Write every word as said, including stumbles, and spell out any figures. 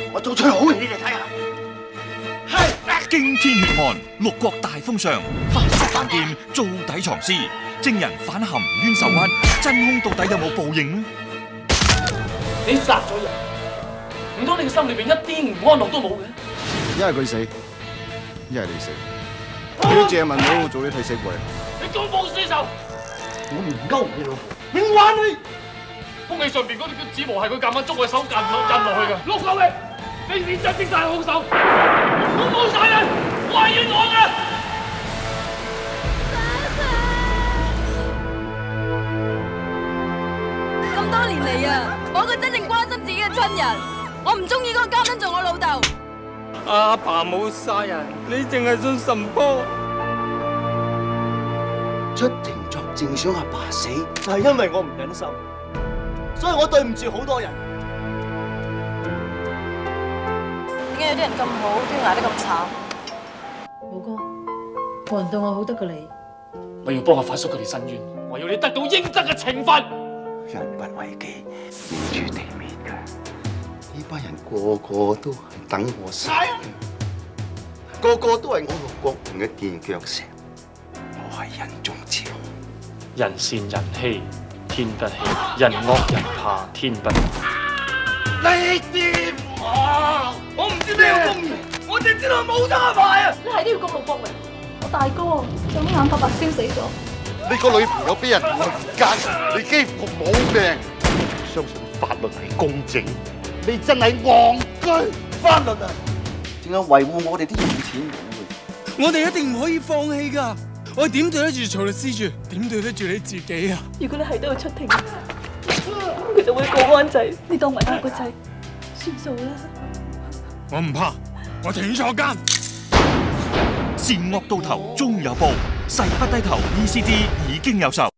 我做出好戲你哋睇下。係驚天血案，六國大封相，法術飯店做底藏屍，證人反含冤受屈，真兇到底有冇報應呢？ 你殺咗人，唔通你嘅心裏邊一啲唔安樂都冇嘅？ 一係佢死，一係你死。你都借問到我做啲替死鬼？ 你公報私仇， 我唔勾你老婆，你玩你！ 封器上邊嗰啲指模係佢夾硬捉我手印落印落去嘅。陸秀榮，你先真正晒兇手，我冇殺人，我係冤枉嘅。 咁多年嚟啊，我一個真正關心自己嘅親人，我唔中意嗰個監生做我老豆。 阿爸冇殺人，你淨係信神波。 出庭作證想阿爸死，就係因為我唔忍心，所以我對唔住好多人。 點解有啲人咁好，都要捱得咁慘？ 老哥，冇人對我好得過你。 我要幫我發叔佢哋申冤，我要你得到應得嘅懲罰。 人不為己，天誅地滅嘅。呢班人個個都係等我死，個個都係我六國人嘅墊腳石。我係人中之龍。 人善人欺，天不欺；人惡人怕，天不怕。 你掂我！我唔知咩叫公義，我淨知道冇得賣啊！ 你係都要告六國榮？我大哥就咁眼白白燒死咗。 你個女朋友俾人強姦，你幾乎冇命。相信法律係公正，你真係戇居。 法律啊，淨係維護我哋啲有錢人嘅。 我哋一定唔可以放棄㗎！我點對得住曹律師住？點對得住你自己啊？ 如果你係都要出庭，佢就會告安仔，你當埋我個仔，算數啦。 我唔怕，我情願坐監。 善惡到頭終有報，誓不低頭 E C D 已經有售。